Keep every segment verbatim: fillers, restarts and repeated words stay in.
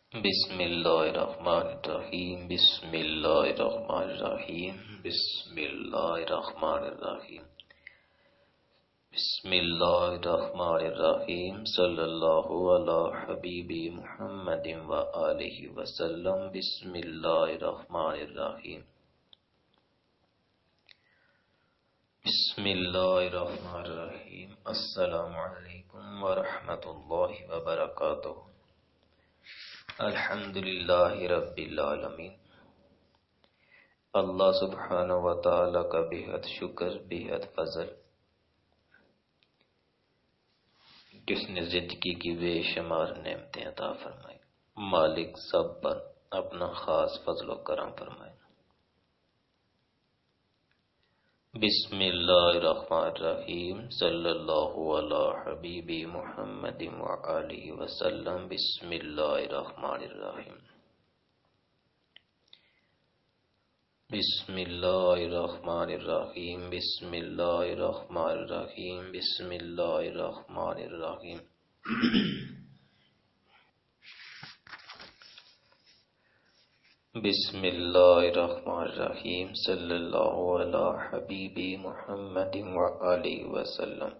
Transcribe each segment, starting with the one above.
بسم اللہ الرحمن الرحیم بسم اللہ الرحمن الرحیم بسم اللہ الرحمن الرحیم بسم اللہ الرحمن الرحیم صلی اللہ علی حبیبی محمد و آلہ وسلم بسم اللہ الرحمن الرحیم بسم اللہ الرحمن الرحیم السلام علیکم ورحمۃ اللہ وبرکاتہ۔ الحمدللہ رب العالمین۔ اللہ سبحانہ و تعالی کا بہت شکر، بہت فضل، جس نے زندگی کی بے شمار نعمتیں عطا فرمائی۔ مالک سب پر اپنا خاص فضل و کرم فرمائے۔ بسم اللہ الرحمن الرحیم صلی اللہ علی حبیبی محمد وآلہ وسلم بسم اللہ الرحمن الرحیم بسم اللہ الرحمن الرحیم بسم اللہ الرحمن الرحیم بسم اللہ الرحمن الرحیم بسم اللہ الرحمن الرحیم صلی اللہ علی حبیبی محمد وآلہ وسلم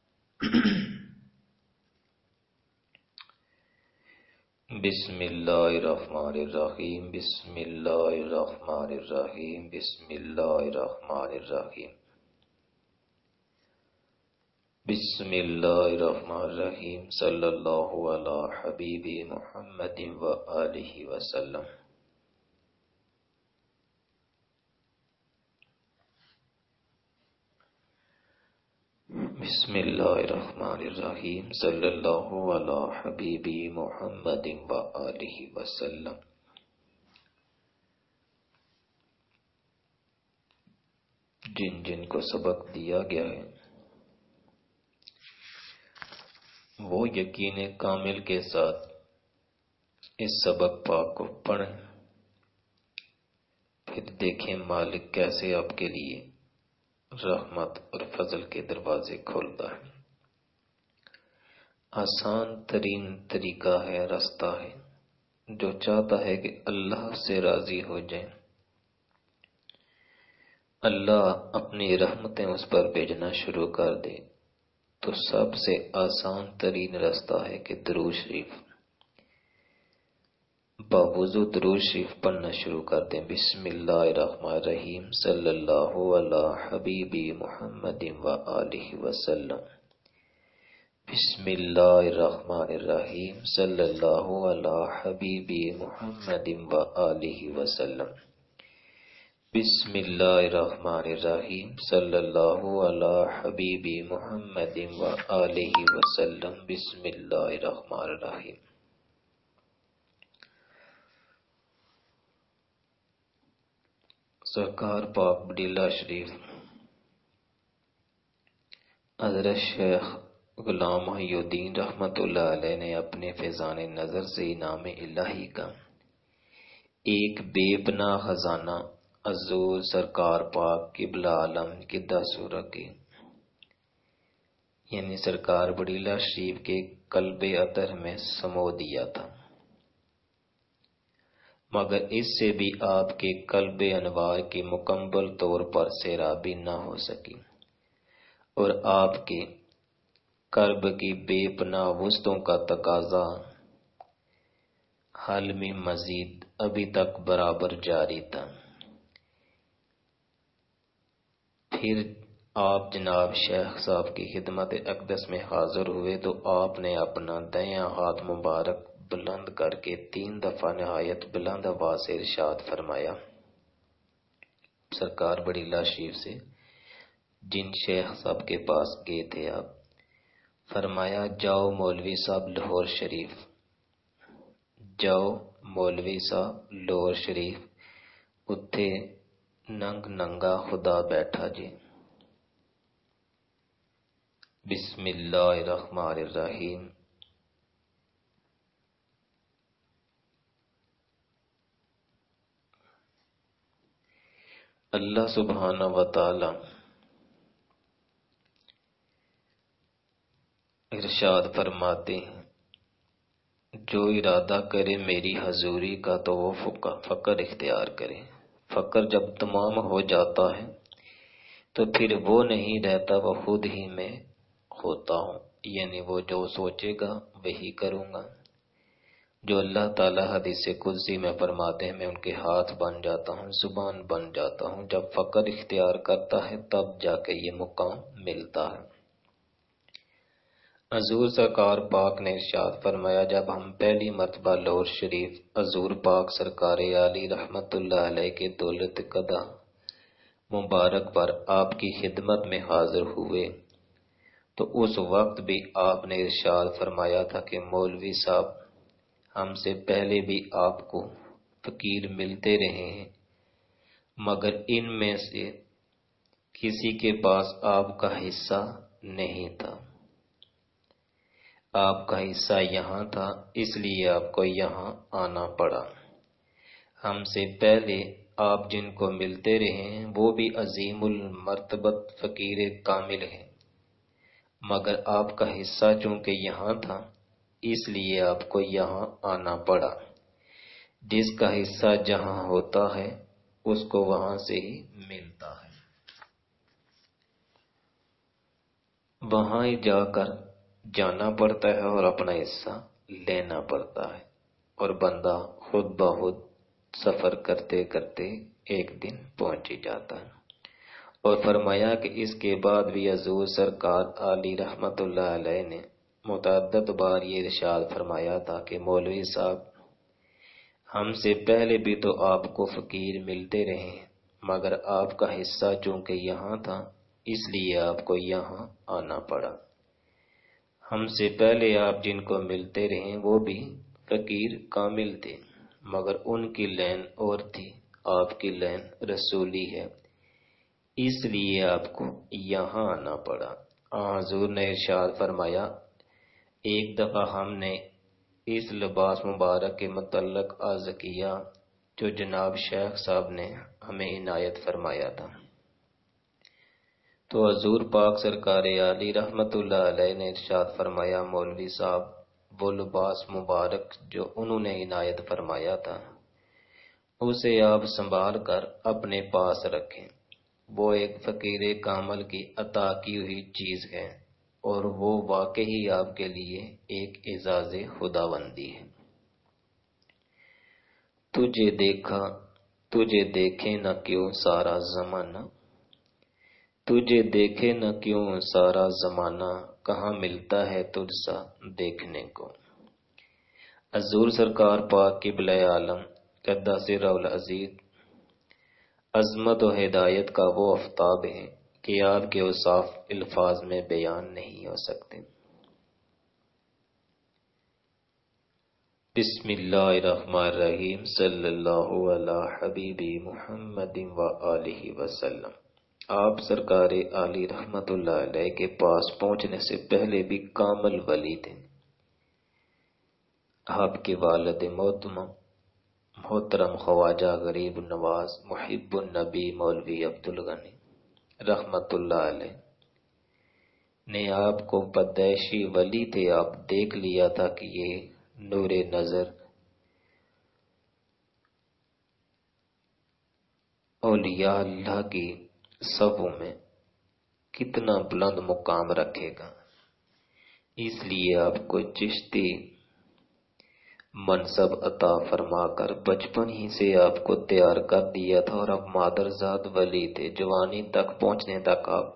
بسم اللہ الرحمن الرحیم بسم اللہ الرحمن الرحیم بسم اللہ الرحمن الرحیم بسم اللہ الرحمن الرحیم صلی اللہ علی حبیبی محمد وآلہ وسلم بسم اللہ الرحمن الرحیم صلی اللہ علی حبیبی محمد وآلہ وسلم۔ جن جن کو سبق دیا گیا ہے وہ یقین کامل کے ساتھ اس سبق پاک کو پڑھیں، پھر دیکھیں مالک کیسے آپ کے لیے رحمت اور فضل کے دروازے کھولتا ہے۔ آسان ترین طریقہ ہے، راستہ ہے، جو چاہتا ہے کہ اللہ سے راضی ہو جائیں، اللہ اپنی رحمتیں اس پر بھیجنا شروع کر دے، تو سب سے آسان ترین راستہ ہے کہ درود شریف باوضو درود شریف پڑھنا شروع کر دیں۔ بسم اللہ الرحمن الرحیم صلی اللہ علی حبیبی محمد وآلہ وسلم بسم اللہ الرحمن الرحیم صلی اللہ علی حبیبی محمد وآلہ وسلم بسم اللہ الرحمن الرحیم صلی اللہ علی حبیبی محمد وآلہ وسلم بسم اللہ الرحمن الرحیم۔ سرکار پاک بڈیلہ شریف حضرت شیخ غلام محی الدین رحمت اللہ علیہ نے اپنے فیضان نظر سے انعام الہی کا ایک بے پناہ خزانہ حضور سرکار پاک قبلہ عالم قدہ سورہ کے یعنی سرکار بڈیلہ شریف کے قلب اطہر میں سمو دیا تھا، مگر اس سے بھی آپ کے قلب انوار کی مکمل طور پر سیرابی نہ ہو سکی، اور آپ کے قلب کی بے پناہ وسعتوں کا تقاضا حل میں مزید ابھی تک برابر جاری تھا۔ پھر آپ جناب شیخ صاحب کی خدمت اقدس میں حاضر ہوئے تو آپ نے اپنا دایاں ہاتھ مبارک بلند کر کے تین دفعہ نہایت بلند آواز سے ارشاد فرمایا، سرکار بڈیلہ شریف سے جن شیخ صاحب کے پاس گئے تھے آپ، فرمایا جاؤ مولوی صاحب لاہور شریف، جاؤ مولوی صاحب لاہور شریف، اتھے ننگ ننگا خدا بیٹھا جی۔ بسم اللہ الرحمن الرحیم۔ اللہ سبحانہ و تعالی ارشاد فرماتے ہیں جو ارادہ کرے میری حضوری کا تو وہ فقر اختیار کرے۔ فقر جب تمام ہو جاتا ہے تو پھر وہ نہیں رہتا، وہ خود ہی میں ہوتا ہوں، یعنی وہ جو سوچے گا وہی کروں گا۔ جو اللہ تعالیٰ حدیث قدسی میں فرماتے ہیں میں ان کے ہاتھ بن جاتا ہوں، زبان بن جاتا ہوں۔ جب فقر اختیار کرتا ہے تب جا کے یہ مقام ملتا ہے۔ حضور سرکار پاک نے ارشاد فرمایا، جب ہم پہلی مرتبہ لاہور شریف حضور پاک سرکار عالی رحمت اللہ علیہ کے دولت قدہ مبارک پر آپ کی خدمت میں حاضر ہوئے تو اس وقت بھی آپ نے ارشاد فرمایا تھا کہ مولوی صاحب ہم سے پہلے بھی آپ کو فقیر ملتے رہے ہیں، مگر ان میں سے کسی کے پاس آپ کا حصہ نہیں تھا۔ آپ کا حصہ یہاں تھا، اس لیے آپ کو یہاں آنا پڑا۔ ہم سے پہلے آپ جن کو ملتے رہے ہیں وہ بھی عظیم المرتبت فقیر کامل ہیں، مگر آپ کا حصہ چونکہ یہاں تھا اس لیے آپ کو یہاں آنا پڑا۔ جس کا حصہ جہاں ہوتا ہے اس کو وہاں سے ہی ملتا ہے، وہاں ہی جا کر جانا پڑتا ہے اور اپنا حصہ لینا پڑتا ہے، اور بندہ خود بخود سفر کرتے کرتے ایک دن پہنچ ہی جاتا ہے۔ اور فرمایا کہ اس کے بعد بھی حضور سرکار عالی رحمت اللہ علیہ نے متعدد بار یہ ارشاد فرمایا تھا کہ مولوی صاحب ہم سے پہلے بھی تو آپ کو فقیر ملتے رہے ہیں، مگر آپ کا حصہ چونکہ یہاں تھا اس لیے آپ کو یہاں آنا پڑا۔ ہم سے پہلے آپ جن کو ملتے رہے وہ بھی فقیر کامل تھے، مگر ان کی لین اور تھی، آپ کی لین رسولی ہے، اس لیے آپ کو یہاں آنا پڑا۔ حضور نے ارشاد فرمایا، ایک دفعہ ہم نے اس لباس مبارک کے متعلق عرض کیا جو جناب شیخ صاحب نے ہمیں عنایت فرمایا تھا، تو حضور پاک سرکار عالی رحمت اللہ علیہ نے ارشاد فرمایا، مولوی صاحب وہ لباس مبارک جو انہوں نے عنایت فرمایا تھا اسے آپ سنبھال کر اپنے پاس رکھیں، وہ ایک فقیر کامل کی عطا کی ہوئی چیز ہے اور وہ واقعی آپ کے لیے ایک اعزاز خداوندی ہے۔ تجھے دیکھا تجھے دیکھے نہ کیوں سارا زمانہ، تجھے دیکھے نہ کیوں سارا زمانہ، کہاں ملتا ہے تجھ سا دیکھنے کو۔ حضور سرکار پاک قبلہ عالم قدس سرہ العزیز عظمت و ہدایت کا وہ آفتاب ہے کہ آپ کے اوصاف الفاظ میں بیان نہیں ہو سکتے۔ بسم اللہ الرحمن الرحیم، صلی اللہ علی حبیبی محمد و آلہ وسلم۔ آپ سرکار عالی رحمت اللہ علیہ کے پاس پہنچنے سے پہلے بھی کامل ولی تھے۔ آپ کے والد محترم محترم خواجہ غریب نواز محب النبی مولوی عبدالغنی رحمت اللہ علیہ نے آپ کو پیدائشی ولی تھے، آپ دیکھ لیا تھا کہ یہ نور نظر اولیاء اللہ کی صفوں میں کتنا بلند مقام رکھے گا، اس لیے آپ کو چشتی منصب عطا فرما کر بچپن ہی سے آپ کو تیار کر دیا تھا، اور آپ مادرزاد ولی تھے۔ جوانی تک پہنچنے تک آپ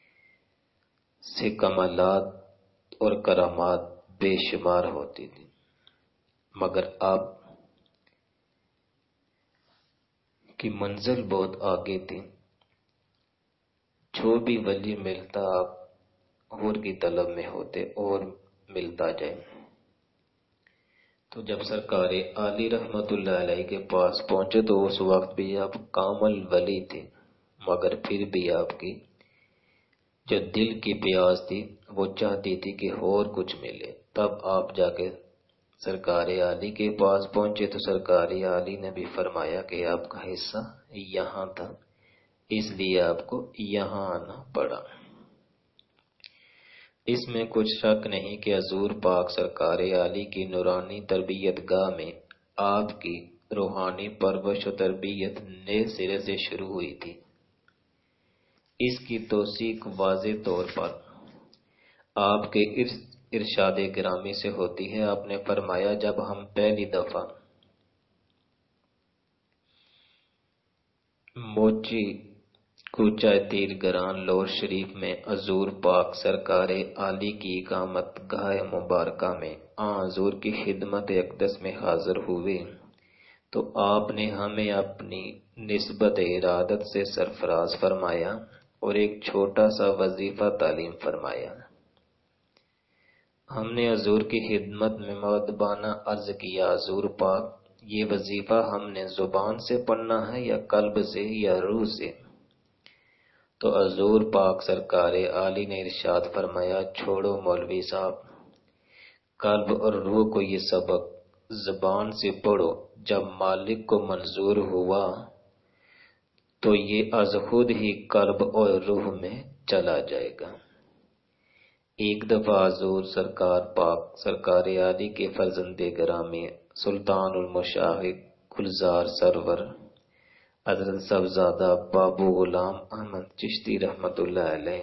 سے کمالات اور کرامات بے شمار ہوتی تھی، مگر آپ کی منزل بہت آگے تھی۔ جو بھی ولی ملتا آپ اور کی طلب میں ہوتے اور ملتا جائے۔ تو جب سرکار عالی رحمت اللہ علیہ کے پاس پہنچے تو اس وقت بھی آپ کامل ولی تھے، مگر پھر بھی آپ کی جو دل کی پیاس تھی وہ چاہتی تھی کہ اور کچھ ملے۔ تب آپ جا کے سرکار عالی کے پاس پہنچے تو سرکار عالی نے بھی فرمایا کہ آپ کا حصہ یہاں تھا، اس لیے آپ کو یہاں آنا پڑا۔ اس میں کچھ شک نہیں کہ حضور پاک سرکار عالی کی نورانی تربیت گاہ میں آپ کی روحانی پرورش و تربیت نئے سرے سے شروع ہوئی تھی۔ اس کی توثیق واضح طور پر آپ کے ارشاد گرامی سے ہوتی ہے۔ آپ نے فرمایا جب ہم پہلی دفعہ موچی کوچہ تیر گران لور شریف میں حضور پاک سرکار عالی کی اقامت گاہ مبارکہ میں آن حضور کی خدمت اقدس میں حاضر ہوئے تو آپ نے ہمیں اپنی نسبت ارادت سے سرفراز فرمایا اور ایک چھوٹا سا وظیفہ تعلیم فرمایا۔ ہم نے حضور کی خدمت میں مؤدبانہ عرض کیا، حضور پاک یہ وظیفہ ہم نے زبان سے پڑھنا ہے یا قلب سے یا روح سے؟ تو حضور پاک سرکار عالی نے ارشاد فرمایا، چھوڑو مولوی صاحب، قلب اور روح کو یہ سبق زبان سے پڑھو، جب مالک کو منظور ہوا تو یہ از خود ہی قلب اور روح میں چلا جائے گا۔ ایک دفعہ حضور سرکار پاک سرکار عالی کے فرزند گرامی سلطان المشاہد گلزار سرور حضرت صاحبزادہ بابو غلام احمد چشتی رحمت اللہ علیہ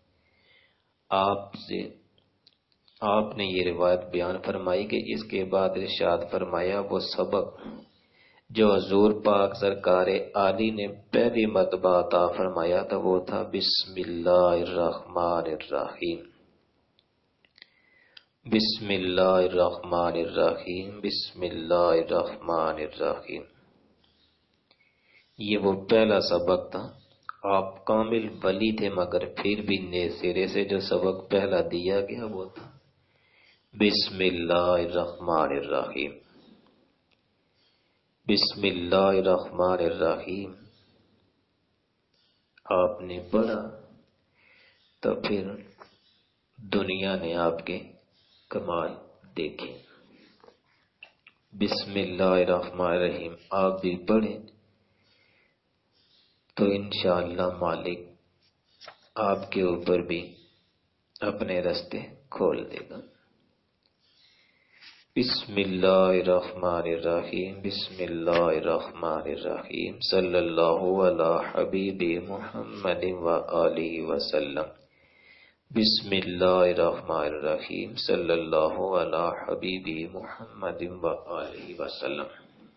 آپ سے آپ نے یہ روایت بیان فرمائی کہ اس کے بعد ارشاد فرمایا وہ سبق جو حضور پاک سرکار عالی نے پہلی مرتبہ عطا فرمایا تھا وہ تھا بسم اللہ الرحمن الرحیم، بسم اللہ الرحمن الرحیم، بسم اللہ الرحمن الرحیم۔ یہ وہ پہلا سبق تھا۔ آپ کامل ولی تھے مگر پھر بھی نئے سرے سے جو سبق پہلا دیا گیا وہ تھا بسم اللہ الرحمن الرحیم، بسم اللہ الرحمن الرحیم۔ آپ نے پڑھا تو پھر دنیا نے آپ کے کمال دیکھے۔ بسم اللہ الرحمن الرحیم آپ بھی پڑھیں تو انشاءاللہ مالک آپ کے اوپر بھی اپنے راستے کھول دے گا۔ بسم اللہ الرحمن الرحیم، بسم اللہ الرحمن الرحیم، صلی اللہ علی حبیب محمد و آلہ وسلم۔ بسم اللہ الرحمن الرحیم، صلی اللہ علی حبیب محمد و آلہ وسلم۔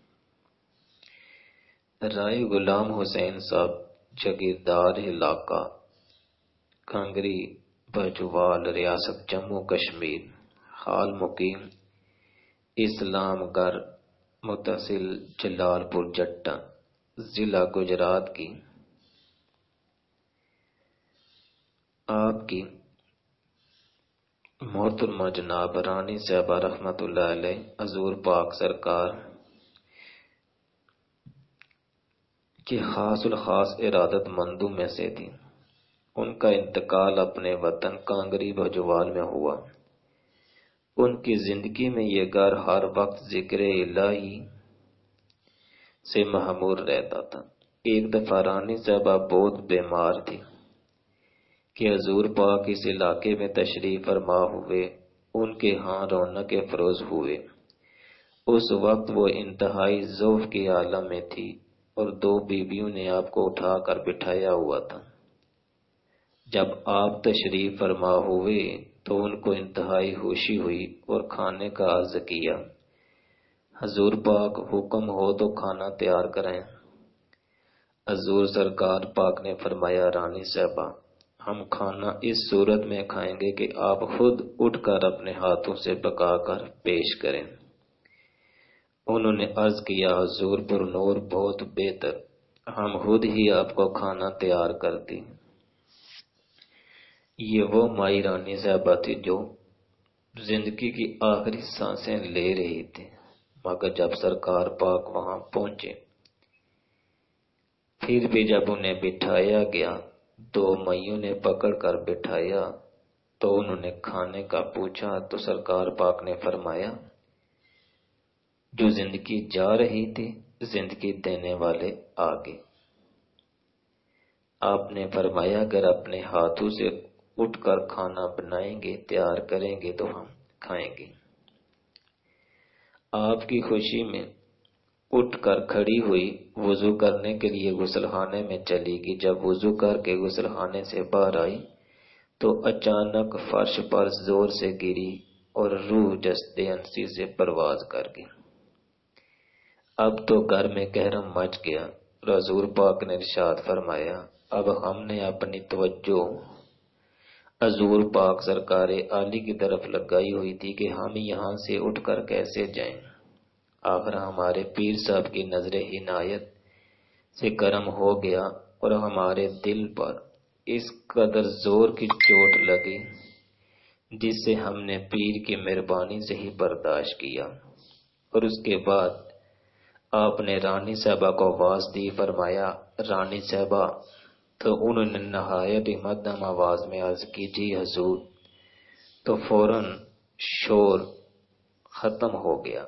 رائے غلام حسین صاحب جگیردار علاقہ کانگری بجوال ریاست جموں کشمیر، حال مقیم اسلام گڑھ متصل جلال پور جٹا ضلع گجرات کی آپ کی محترمہ جناب رانی صاحبہ رحمت اللہ علیہ حضور پاک سرکار کہ خاص الخاص ارادت مندوں میں سے تھی۔ ان کا انتقال اپنے وطن کانگری بھجوال میں ہوا۔ ان کی زندگی میں یہ گھر ہر وقت ذکر الہی سے معمور رہتا تھا۔ ایک دفعہ رانی صاحبہ بہت بیمار تھی کہ حضور پاک اس علاقے میں تشریف فرما ہوئے، ان کے ہاں رونق افروز ہوئے۔ اس وقت وہ انتہائی ضعف کی حالت میں تھی اور دو بیویوں نے آپ کو اٹھا کر بٹھایا ہوا تھا۔ جب آپ تشریف فرما ہوئے تو ان کو انتہائی خوشی ہوئی اور کھانے کا عرض کیا، حضور پاک حکم ہو تو کھانا تیار کریں۔ حضور سرکار پاک نے فرمایا، رانی صاحبہ ہم کھانا اس صورت میں کھائیں گے کہ آپ خود اٹھ کر اپنے ہاتھوں سے پکا کر پیش کریں۔ انہوں نے عرض کیا، حضور پر نور بہت بہتر، ہم خود ہی آپ کو کھانا تیار کرتی۔ یہ وہ مائی رانی صاحبہ تھی جو زندگی کی آخری سانسیں لے رہی تھی، مگر جب سرکار پاک وہاں پہنچے پھر بھی جب انہیں بٹھایا گیا، دو مائیوں نے پکڑ کر بٹھایا تو انہوں نے کھانے کا پوچھا تو سرکار پاک نے فرمایا، جو زندگی جا رہی تھی زندگی دینے والے آگے۔ آپ نے فرمایا اگر اپنے ہاتھوں سے اٹھ کر کھانا بنائیں گے، تیار کریں گے تو ہم کھائیں گے۔ آپ کی خوشی میں اٹھ کر کھڑی ہوئی، وضو کرنے کے لیے غسل خانے میں چلی گئی۔ جب وضو کر کے غسل خانے سے باہر آئی تو اچانک فرش پر زور سے گری اور روح جسد انسی سے پرواز کر گئی۔ اب تو گھر میں قہرم مچ گیا۔ حضور پاک نے ارشاد فرمایا، اب ہم نے اپنی توجہ حضور پاک سرکار عالی کی طرف لگائی ہوئی تھی کہ ہم یہاں سے اٹھ کر کیسے جائیں۔ آخر ہمارے پیر صاحب کی نظر عنایت سے کرم ہو گیا اور ہمارے دل پر اس قدر زور کی چوٹ لگی جس سے ہم نے پیر کی مہربانی سے ہی برداشت کیا۔ اور اس کے بعد آپ نے رانی صاحبہ کو آواز دی، فرمایا رانی صاحبہ، تو انہوں نے نہایت مدھم آواز میں عرض کی، جی حضور، تو فوراً شور ختم ہو گیا۔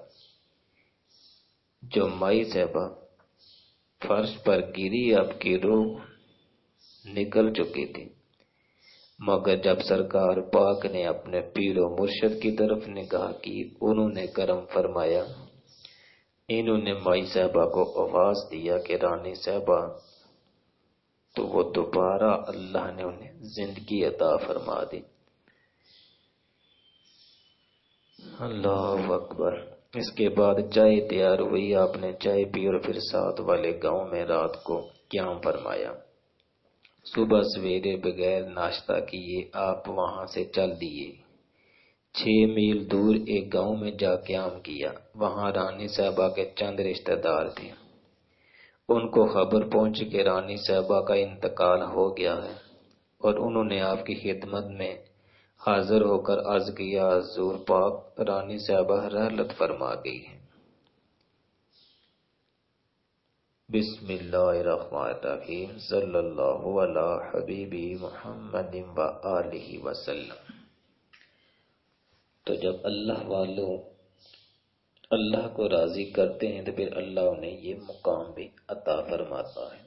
جو مائی صاحبہ فرش پر گری، اب کی روح نکل چکی تھی، مگر جب سرکار پاک نے اپنے پیر و مرشد کی طرف نگاہ کی، انہوں نے کرم فرمایا، انہوں نے مائی صاحبہ کو آواز دیا کہ رانی صاحبہ، تو وہ دوبارہ اللہ نے انہیں زندگی عطا فرما دی۔ اللہ اکبر۔ اس کے بعد چائے تیار ہوئی، آپ نے چائے پی اور پھر ساتھ والے گاؤں میں رات کو قیام فرمایا۔ صبح سویرے بغیر ناشتہ کیے آپ وہاں سے چل دیے۔ چھ میل دور ایک گاؤں میں جا قیام کیا۔ وہاں رانی صاحبہ کے چند رشتہ دار تھے۔ ان کو خبر پہنچی کہ رانی صاحبہ کا انتقال ہو گیا ہے اور انہوں نے آپ کی خدمت میں حاضر ہو کر عرض کیا، حضور پاک، رانی صاحبہ رحلت فرما گئی ہے۔ بسم اللہ الرحمن الرحیم، صلی اللہ علی حبیبی محمد و آلہ وسلم۔ تو جب اللہ والوں اللہ کو راضی کرتے ہیں تو پھر اللہ انہیں یہ مقام بھی عطا فرماتا ہے۔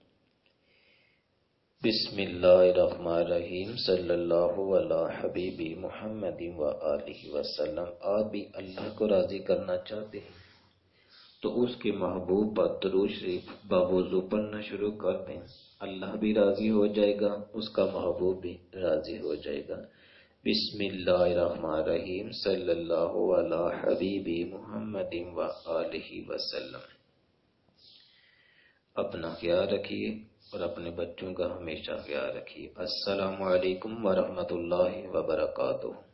بسم اللہ الرحمن الرحیم، صلی اللہ علی حبیبی محمد و آلہ وسلم۔ آپ بھی اللہ کو راضی کرنا چاہتے ہیں تو اس کے محبوب پر درود شریف باوضو پڑھنا شروع کر دیں، اللہ بھی راضی ہو جائے گا، اس کا محبوب بھی راضی ہو جائے گا۔ بسم اللہ الرحمن الرحیم، صلی اللہ علی حبیبی محمد و آلہ وسلم۔ اپنا خیال رکھیے اور اپنے بچوں کا ہمیشہ خیال رکھیے۔ السلام علیکم ورحمۃ اللہ وبرکاتہ۔